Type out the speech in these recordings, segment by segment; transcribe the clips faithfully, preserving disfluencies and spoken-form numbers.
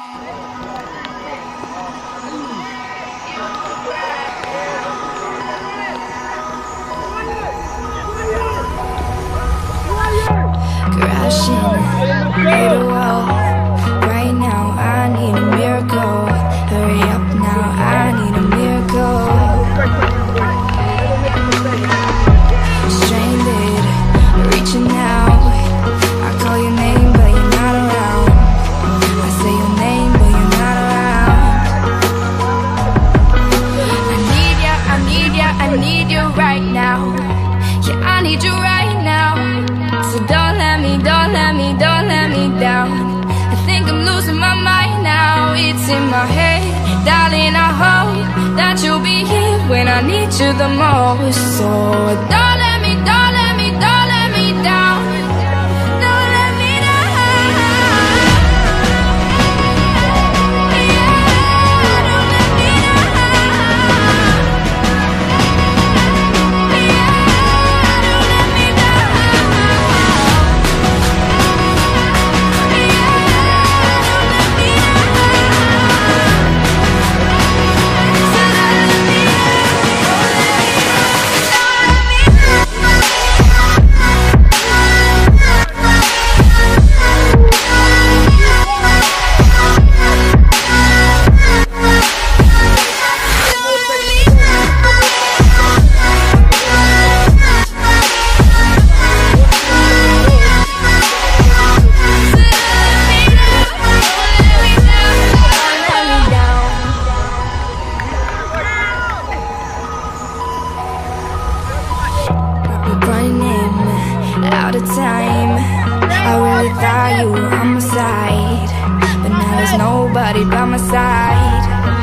Crashing, hit a wall. Right now I need a miracle. Hurry up now, I need a miracle. Stranded, reaching out. I call your name but you're not around. I say your name but you're not around. I need ya, I need ya, I need you right now. Yeah, I need you right now. So don't let me, don't let me, don't let me down. I think I'm losing my mind now. It's in my head, darling, I hope that you'll be here when I need you the most. So don't let me, don't let me, don't let me down. Don't let me down. Yeah, don't let me down. Out of time, I really thought you were on my side, but now there's nobody by my side.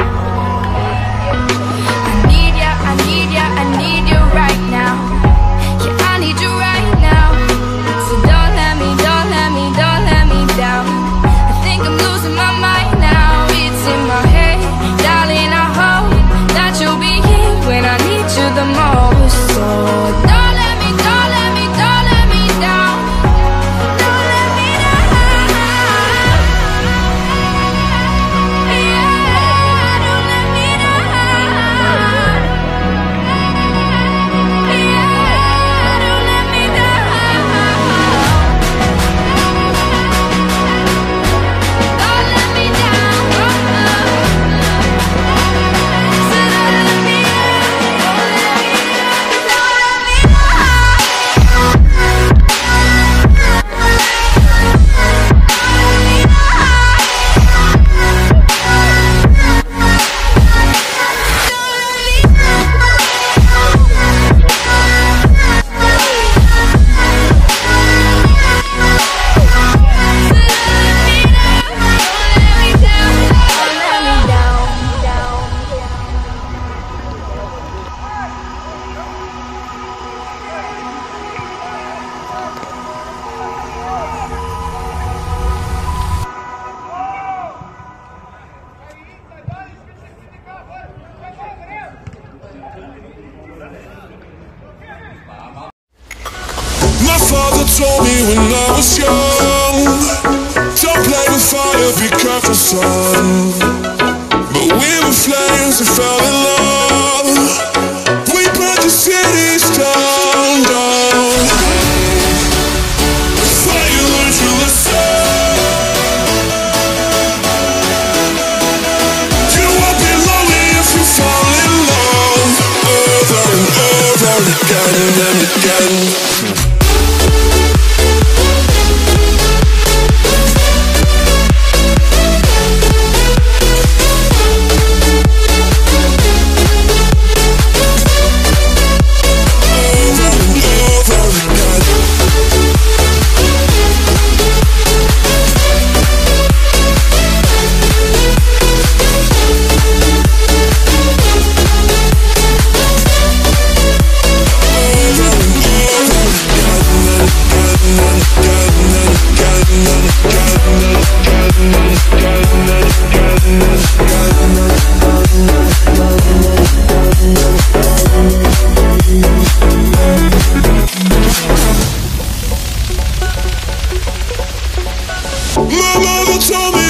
I need ya, I need ya, I need you right now. Yeah, I need you right now. So don't let me, don't let me, don't let me down. I think I'm losing my mind now. It's in my head, darling, I hope that you'll be here when I need you the most. So don't let me, don't let me, don't let me down. Don't let me down. Yeah, don't let me down. Yeah, don't let me down. Don't let me down. So don't let me My father told me when I was young, don't play with fire, be careful, son. But we were flames and fell in love. We burnt the cities down, down. Fire learn to listen. You won't be lonely if you fall in love. Over and over again and again. My mother told me